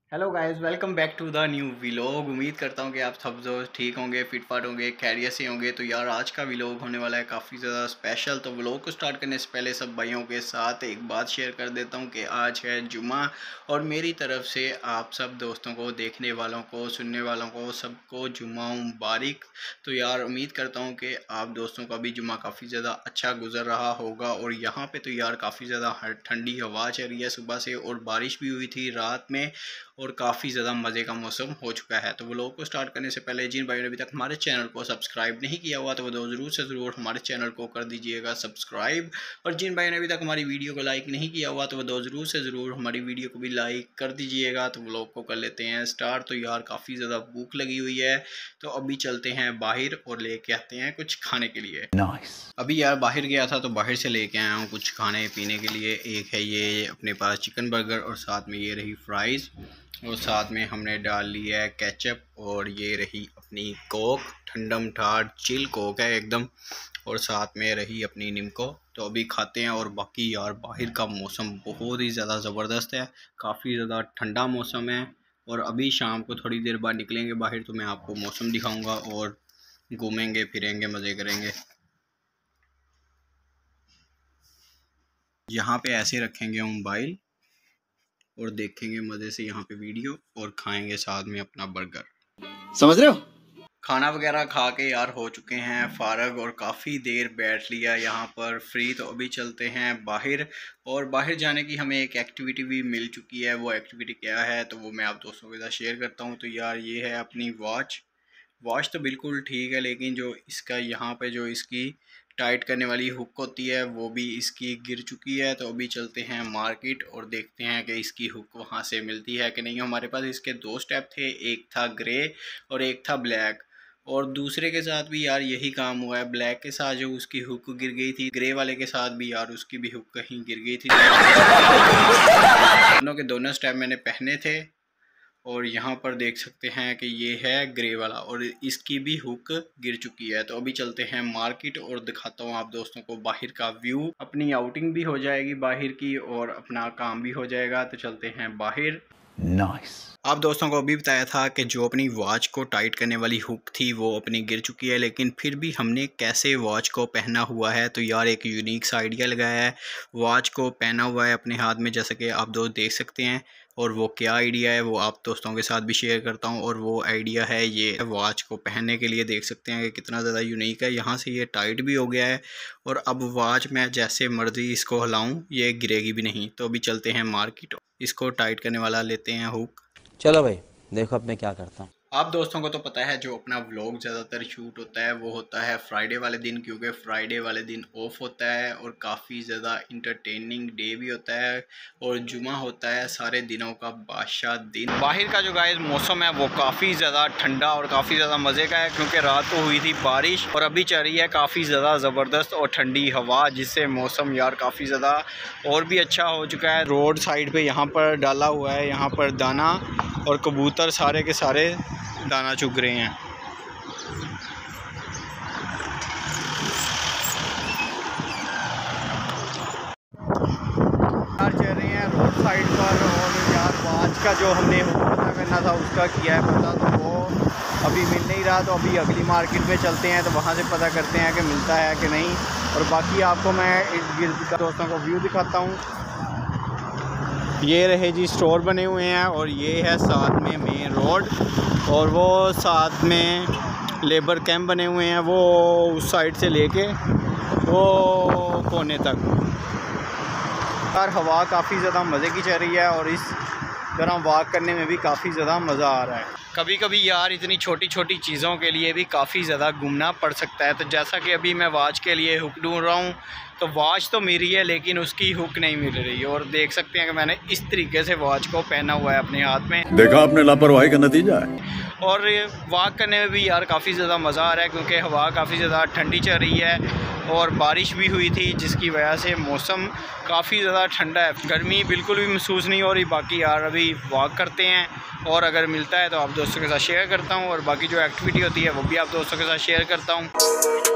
Hello guys, welcome back to the new vlog. उम्मीद करता हूँ कि आप सब जो ठीक होंगे, फिट फाट होंगे, खैरियत से होंगे। तो यार आज का व्लॉग होने वाला है काफ़ी ज़्यादा स्पेशल। तो व्लॉग को स्टार्ट करने से पहले सब भाइयों के साथ एक बात शेयर कर देता हूँ कि आज है जुमा और मेरी तरफ से आप सब दोस्तों को, देखने वालों को, सुनने वालों को, सबको जुमा मुबारक। तो यार उम्मीद करता हूँ कि आप दोस्तों का भी जुमा काफ़ी ज़्यादा अच्छा गुजर रहा होगा। और यहाँ पर तो यार काफ़ी ज़्यादा ठंडी हवा चल रही है सुबह से, और बारिश भी हुई थी रात में, और काफ़ी ज़्यादा मज़े का मौसम हो चुका है। तो व्लॉग को स्टार्ट करने से पहले जिन भाइयों ने अभी तक हमारे चैनल को सब्सक्राइब नहीं किया हुआ तो वो ज़रूर से ज़रूर हमारे चैनल को कर दीजिएगा सब्सक्राइब। और जिन भाइयों ने अभी तक हमारी वीडियो को लाइक नहीं किया हुआ तो वो ज़रूर से ज़रूर हमारी वीडियो को भी लाइक कर दीजिएगा। तो व्लॉग को कर लेते हैं स्टार्ट। तो यार काफ़ी ज़्यादा भूख लगी हुई है, तो अभी चलते हैं बाहर और लेके आते हैं कुछ खाने के लिए। अभी यार बाहर गया था तो बाहर से लेके आया हूँ कुछ खाने पीने के लिए। एक है ये अपने पास चिकन बर्गर, और साथ में ये रही फ्राइज़, और साथ में हमने डाल लिया है केचप, और ये रही अपनी कोक, ठंडम ठाठ चिल कोक है एकदम, और साथ में रही अपनी निम्को। तो अभी खाते हैं। और बाकी यार बाहर का मौसम बहुत ही ज़्यादा ज़बरदस्त है, काफ़ी ज़्यादा ठंडा मौसम है। और अभी शाम को थोड़ी देर बाद निकलेंगे बाहर, तो मैं आपको मौसम दिखाऊंगा और घूमेंगे फिरेंगे, मज़े करेंगे। यहाँ पे ऐसे रखेंगे हम मोबाइल और देखेंगे मज़े से यहाँ पे वीडियो, और खाएंगे साथ में अपना बर्गर। समझ रहे हो? खाना वगैरह खा के यार हो चुके हैं फारग, और काफ़ी देर बैठ लिया यहाँ पर फ्री। तो अभी चलते हैं बाहर, और बाहर जाने की हमें एक एक्टिविटी भी मिल चुकी है। वो एक्टिविटी क्या है तो वो मैं आप दोस्तों के साथ शेयर करता हूँ। तो यार ये है अपनी वॉच तो बिल्कुल ठीक है, लेकिन जो इसका यहाँ पे जो इसकी टाइट करने वाली हुक होती है वो भी इसकी गिर चुकी है। तो अभी चलते हैं मार्केट और देखते हैं कि इसकी हुक वहाँ से मिलती है कि नहीं। हमारे पास इसके दो स्टेप थे, एक था ग्रे और एक था ब्लैक, और दूसरे के साथ भी यार यही काम हुआ है। ब्लैक के साथ जो उसकी हुक गिर गई थी, ग्रे वाले के साथ भी यार उसकी भी हुक कहीं गिर गई थी। दोनों के दोनों स्टेप मैंने पहने थे, और यहाँ पर देख सकते हैं कि ये है ग्रे वाला, और इसकी भी हुक गिर चुकी है। तो अभी चलते हैं मार्केट और दिखाता हूँ आप दोस्तों को बाहर का व्यू। अपनी आउटिंग भी हो जाएगी बाहर की, और अपना काम भी हो जाएगा। तो चलते हैं बाहर। नाइस। आप दोस्तों को अभी बताया था कि जो अपनी वॉच को टाइट करने वाली हुक थी वो अपनी गिर चुकी है, लेकिन फिर भी हमने कैसे वॉच को पहना हुआ है। तो यार एक यूनिक सा आइडिया लगाया है। वॉच को पहना हुआ है अपने हाथ में, जैसा कि आप दोस्त देख सकते हैं। और वो क्या आइडिया है वो आप दोस्तों के साथ भी शेयर करता हूँ। और वो आइडिया है ये वॉच को पहनने के लिए, देख सकते हैं कि कितना ज़्यादा यूनिक है। यहाँ से ये टाइट भी हो गया है, और अब वॉच मैं जैसे मर्ज़ी इसको हिलाऊँ ये गिरेगी भी नहीं। तो अभी चलते हैं मार्केट, इसको टाइट करने वाला लेते हैं हुक। चलो भाई देखो अब मैं क्या करता हूँ। आप दोस्तों को तो पता है जो अपना व्लॉग ज़्यादातर शूट होता है वो होता है फ्राइडे वाले दिन, क्योंकि फ्राइडे वाले दिन ऑफ होता है और काफ़ी ज़्यादा इंटरटेनिंग डे भी होता है, और जुमा होता है सारे दिनों का बादशाह दिन। बाहर का जो गाइस मौसम है वो काफ़ी ज़्यादा ठंडा और काफ़ी ज़्यादा मज़े का है, क्योंकि रात को हुई थी बारिश और अभी चल रही है काफ़ी ज़्यादा ज़बरदस्त और ठंडी हवा, जिससे मौसम यार काफ़ी ज़्यादा और भी अच्छा हो चुका है। रोड साइड पर यहाँ पर डाला हुआ है, यहाँ पर दाना, और कबूतर सारे के सारे दाना चुग रहे हैं। यार चल रहे हैं रोड साइड पर, और यार वॉच का जो हमने पता करना था उसका किया है पता, तो वो अभी मिल नहीं रहा। तो अभी अगली मार्केट में चलते हैं, तो वहाँ से पता करते हैं कि मिलता है कि नहीं। और बाकी आपको मैं इर्द गिर्द का दोस्तों को व्यू दिखाता हूँ। ये रहे जी स्टोर बने हुए हैं, और ये है साथ में मेन रोड, और वो साथ में लेबर कैंप बने हुए हैं, वो उस साइड से लेके वो कोने तक। यार हवा काफ़ी ज़्यादा मज़े की चल रही है, और इस तरह वॉक करने में भी काफ़ी ज़्यादा मज़ा आ रहा है। कभी कभी यार इतनी छोटी छोटी चीज़ों के लिए भी काफ़ी ज़्यादा घूमना पड़ सकता है। तो जैसा कि अभी मैं वॉच के लिए हुक ढूंढ रहा हूँ, तो वॉच तो मेरी है लेकिन उसकी हुक नहीं मिल रही, और देख सकते हैं कि मैंने इस तरीके से वॉच को पहना हुआ है अपने हाथ में। देखा आपने लापरवाही का नतीजा है। और वॉक करने में भी यार काफ़ी ज़्यादा मज़ा आ रहा है, क्योंकि हवा काफ़ी ज़्यादा ठंडी चल रही है, और बारिश भी हुई थी जिसकी वजह से मौसम काफ़ी ज़्यादा ठंडा है। गर्मी बिल्कुल भी महसूस नहीं हो रही। बाकी यार अभी वॉक करते हैं, और अगर मिलता है तो आप दोस्तों के साथ शेयर करता हूँ, और बाकी जो एक्टिविटी होती है वो भी आप दोस्तों के साथ शेयर करता हूँ।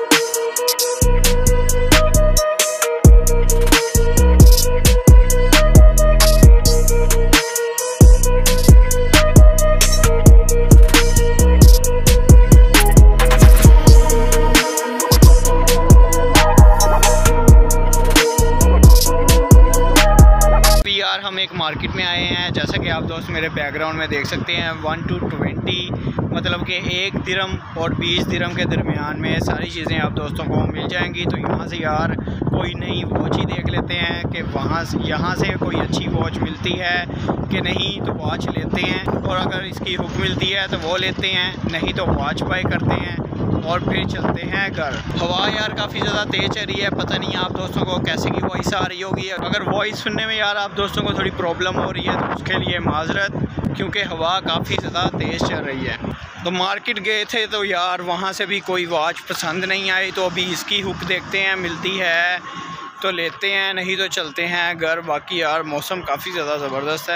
दोस्त मेरे बैकग्राउंड में देख सकते हैं 1 to 20, मतलब कि 1 दिरहम और 20 दिरहम के दरमियान में सारी चीज़ें आप दोस्तों को मिल जाएंगी। तो यहाँ से यार कोई नई वॉच ही देख लेते हैं कि यहाँ से कोई अच्छी वॉच मिलती है कि नहीं, तो वॉच लेते हैं, और अगर इसकी हुक मिलती है तो वो लेते हैं, नहीं तो वॉच बाय करते हैं और फिर चलते हैं घर। हवा यार काफ़ी ज़्यादा तेज़ चल रही है, पता नहीं आप दोस्तों को कैसे की वॉइस आ रही होगी। अगर वॉइस सुनने में यार आप दोस्तों को थोड़ी प्रॉब्लम हो रही है तो उसके लिए माजरत, क्योंकि हवा काफ़ी ज़्यादा तेज़ चल रही है। तो मार्केट गए थे तो यार वहाँ से भी कोई वॉच पसंद नहीं आई, तो अभी इसकी हुक देखते हैं, मिलती है तो लेते हैं, नहीं तो चलते हैं घर। बाकी यार मौसम काफ़ी ज़्यादा ज़बरदस्त है।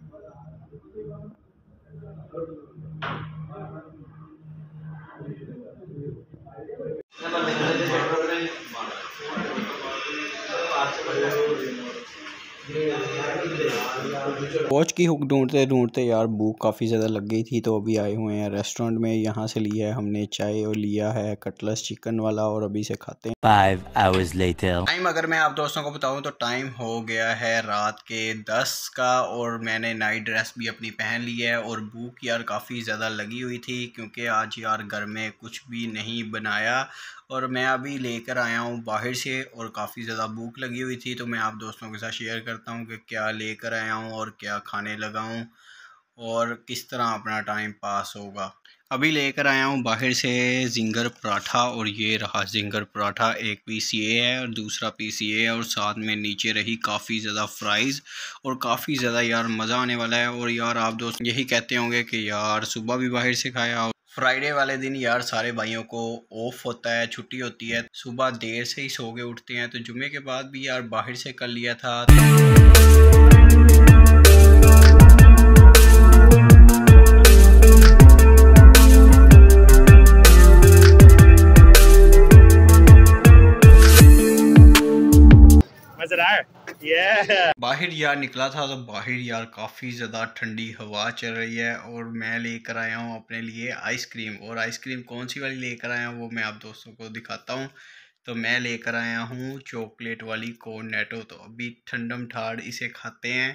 वॉच की हुक ढूंढते ढूंढते यार भूख काफ़ी ज़्यादा लग गई थी, तो अभी आए हुए हैं रेस्टोरेंट में। यहाँ से लिया है हमने चाय और लिया है कटलेट्स चिकन वाला, और अभी से खाते हैं। 5 hours later. टाइम अगर मैं आप दोस्तों को बताऊं तो टाइम हो गया है रात के 10 का, और मैंने नाइट ड्रेस भी अपनी पहन ली है। और भूख यार काफ़ी ज़्यादा लगी हुई थी, क्योंकि आज यार घर में कुछ भी नहीं बनाया, और मैं अभी लेकर आया हूँ बाहर से, और काफ़ी ज़्यादा भूख लगी हुई थी। तो मैं आप दोस्तों के साथ शेयर करता हूँ कि क्या लेकर आया हूँ और क्या खाने लगा हूँ और किस तरह अपना टाइम पास होगा। अभी लेकर आया हूँ बाहर से जिंगर पराठा, और ये रहा जिंगर पराठा। एक पीस ये है और दूसरा पीस ये है, और साथ में नीचे रही काफ़ी ज़्यादा फ्राइज़, और काफ़ी ज़्यादा यार मज़ा आने वाला है। और यार आप दोस्त यही कहते होंगे कि यार सुबह भी बाहर से खाया। और फ्राइडे वाले दिन यार सारे भाइयों को ऑफ होता है, छुट्टी होती है, सुबह देर से ही सो के उठते हैं, तो जुम्मे के बाद भी यार बाहर से कर लिया था। बाहर यार निकला था तो बाहर यार काफ़ी ज़्यादा ठंडी हवा चल रही है, और मैं लेकर आया हूँ अपने लिए आइसक्रीम। और आइसक्रीम कौन सी वाली लेकर आया हूँ वो मैं आप दोस्तों को दिखाता हूँ। तो मैं लेकर आया हूँ चॉकलेट वाली कॉर्नेटो। तो अभी ठंडम ठाड़ इसे खाते हैं।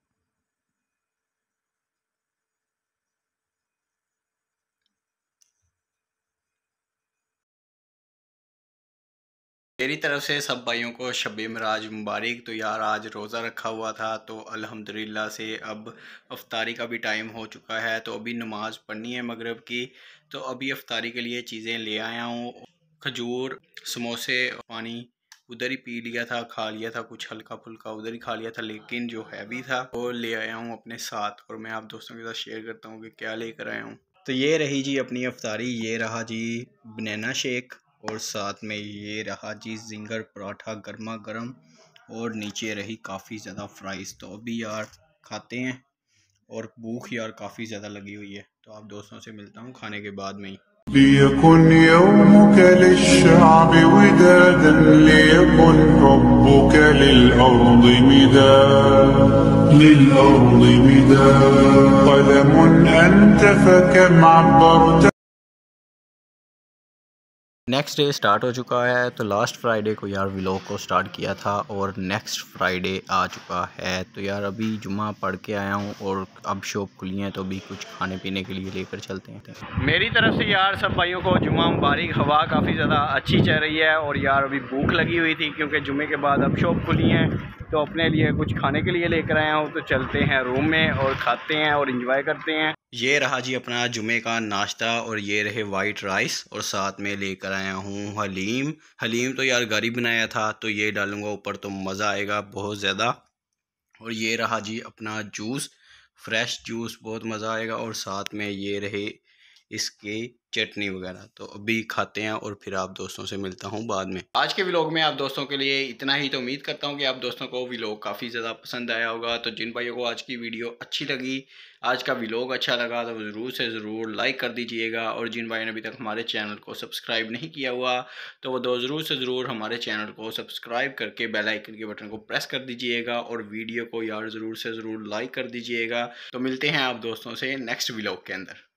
मेरी तरफ से सब भाइयों को शब-ए मिराज मुबारक। तो यार आज रोज़ा रखा हुआ था, तो अल्हम्दुलिल्लाह से अब अफ्तारी का भी टाइम हो चुका है। तो अभी नमाज़ पढ़नी है मगरिब की, तो अभी अफ्तारी के लिए चीज़ें ले आया हूँ। खजूर, समोसे, पानी उधर ही पी लिया था, खा लिया था, कुछ हल्का फुल्का उधर ही खा लिया था, लेकिन जो हैवी था वो ले आया हूँ अपने साथ। और मैं आप दोस्तों के साथ शेयर करता हूँ कि क्या लेकर आया हूँ। तो ये रही जी अपनी अफ्तारी, ये रहा जी बनाना शेक, और साथ में ये रहा जी जिंगर पराठा गर्मा गर्म, और नीचे रही काफ़ी ज़्यादा फ्राइज़। तो अभी यार खाते हैं, और भूख यार काफ़ी ज़्यादा लगी हुई है। तो आप दोस्तों से मिलता हूँ खाने के बाद में ही। ليكن يومك للشعب ودادا ليكن حبك للأرض مداد قلم أنت فكم عبرت। नेक्स्ट डे स्टार्ट हो चुका है। तो लास्ट फ्राइडे को यार व्लॉग को स्टार्ट किया था, और नेक्स्ट फ्राइडे आ चुका है। तो यार अभी जुम्मा पढ़ के आया हूँ, और अब शॉप खुली है, तो अभी कुछ खाने पीने के लिए लेकर चलते हैं। मेरी तरफ से यार सब भाइयों को जुम्मा मुबारक। हवा काफ़ी ज़्यादा अच्छी चल रही है, और यार अभी भूख लगी हुई थी, क्योंकि जुम्मे के बाद अब शॉप खुली है, तो अपने लिए कुछ खाने के लिए लेकर आया हूँ। तो चलते हैं रूम में और खाते हैं और इंजॉय करते हैं। ये रहा जी अपना जुमे का नाश्ता, और ये रहे वाइट राइस, और साथ में लेकर आया हूँ हलीम। हलीम तो यार घर ही बनाया था, तो ये डालूंगा ऊपर तो मज़ा आएगा बहुत ज़्यादा। और ये रहा जी अपना जूस, फ्रेश जूस, बहुत मज़ा आएगा। और साथ में ये रहे इसकी चटनी वगैरह। तो अभी खाते हैं, और फिर आप दोस्तों से मिलता हूँ बाद में। आज के व्लॉग में आप दोस्तों के लिए इतना ही। तो उम्मीद करता हूँ कि आप दोस्तों को व्लॉग काफ़ी ज़्यादा पसंद आया होगा। तो जिन भाइयों को आज की वीडियो अच्छी लगी, आज का व्लॉग अच्छा लगा, तो ज़रूर से ज़रूर लाइक कर दीजिएगा। और जिन भाइयों ने अभी तक हमारे चैनल को सब्सक्राइब नहीं किया हुआ, तो वो ज़रूर से ज़रूर हमारे चैनल को सब्सक्राइब करके बेल आइकन के बटन को प्रेस कर दीजिएगा, और वीडियो को यार ज़रूर से ज़रूर लाइक कर दीजिएगा। तो मिलते हैं आप दोस्तों से नेक्स्ट व्लॉग के अंदर।